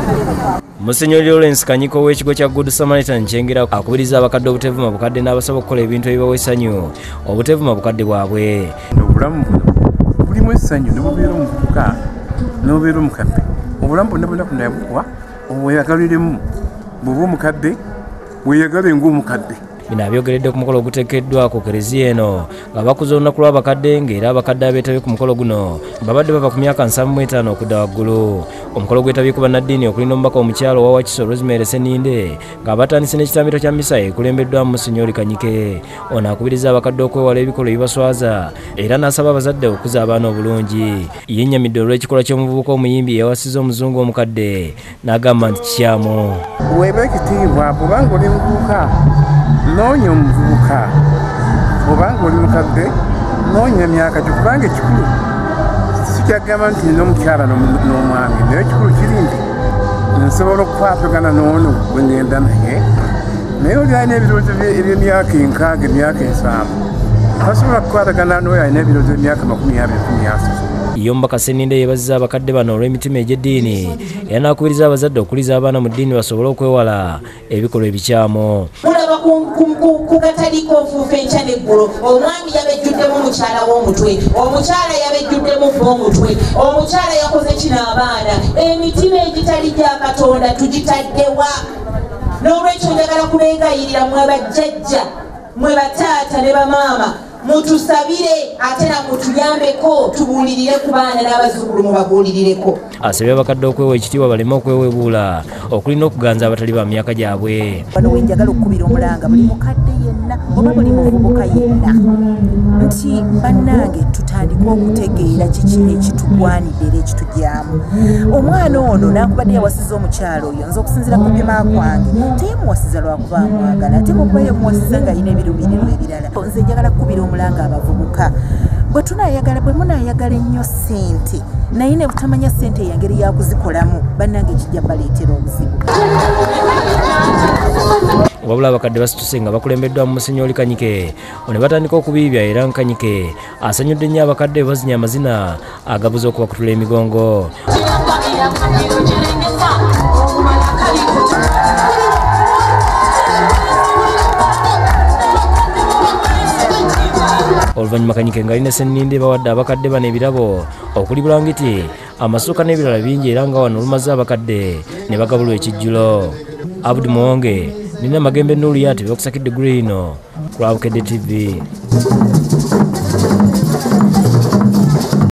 Musenyoli Lawrence Kanyiko w'ekigo kya Good Samaritan Kyengera akubiriza abakadde obutevuma bukadde n'abasaba okukola ebintu ebibawa essanyu obutevuma bukadde bwabwe. Obulamu bulimu essanyu ne bubeera omuvubuka n'obeera omukadde. Obulamu bwonna kunabuwa obweyagaliremu bw'oba omukadde weeyagale ng'omukadde. Bino abyogeredde ku mukolo oguteekeddwa ku kereziya eno nga bakuza olunaku lw'abakadde ng'era abakadde abeetabye ku mukolo guno babadde bava ku myaka 75 okudda waggulu. Omukolo gwetabye ku bannaddiini okulinda omubaka omukyalo owa Wakiso Rosemary Seninde nga batandise n'ekitambiro kya misa ekulembeddwamu Musenyoli Kanyike. Ono akubiriza abakadde okwewala ebikolwa ebibaswaza era n'asaba abazadde okukuza abaana obulungi. Yennyamidde olw'ekikolwa ky'omuvubuka omuyimbi eyawasizza omuzungu omukadde n'agamba nti kikyamu. Weeba ekitiibwa kubanga oli muvubuka noonya omuvubuka obanga oli mukadde noonya myaka gyo kubanga ekikulu sikyagamba nti nina omukyala n'omwami naye ekikulu kiri nti nsobola okukwatagana n'ono bwe ngenda naye naye oli alina ebirowoozo eby'emyaka 6 emyaka 7 tasobola kukwatagana n'oyo alina ebirowoozo by'emyaka 20-30. Iyo Omubaka Seninde yeebazizza abakadde bano olw'emitima egy'eddiini era n'akubiriza abazadde okuliza abaana mu ddiini basobole okwewala ebikolwa ebikyamu. Mulaba ku katali k'ofuufa enkya n'eggulo omwami yabejjuddemu mukyala w'omutwe omukyala yabejjuddemu omutwe omukyala yakoze kino abaana emitima egitali gya Katonda tugitaddewa. N'olwekyo njagala kubengayirira mwe bajjajja mwe bataata ne bamaama mutusabire ate namutuyambeko tubuulirire ku baana n'abazzukulu mubabuulirireko. Asabye abakadde okwewa ekitiibwa baleme okwewebuula okulina okuganza abatali ba myaka gyabwe. Wano wenjagala okukubira omulanga buli mukadde yenna oba buli muvubuka yenna nti bannange tutandika okutegeera kiki ekitugwanidde era ekitujyamu. Omwana ono nankubadde yawasiza omukyalo oyo nze okusinziira ku byema kwange teyemuwasiza lwakuba amwagala ate kuba yemuwasiza nga alina ebiruubirirwa ebirala. Nze njagala kukubira omulanga abavubuka bwe munayagala ennyo ssente naye ne butamanya ssente eyangeri yakuzikolamu bannange kijja baleetera obuzibu. Wabula abakadde basituse nga bakulembeddwamu Musenyoli Kanyike ne batandika okubiibya era Kanyike asanyudde nnyo abakadde bazinya amazina agabuza okubakutula emigongo. Oluvannyuma Kanyike ng'alina Seninde bawadde abakadde bano ebirabo okuli bulangiti amasuuka n'ebirala bingi era nga wano olumaze abakadde ne bagabulwa ekijjulo. Abudi Muwonge nina Magembe Nuliyati byokusakidde Green ku lwa Bukedde TV.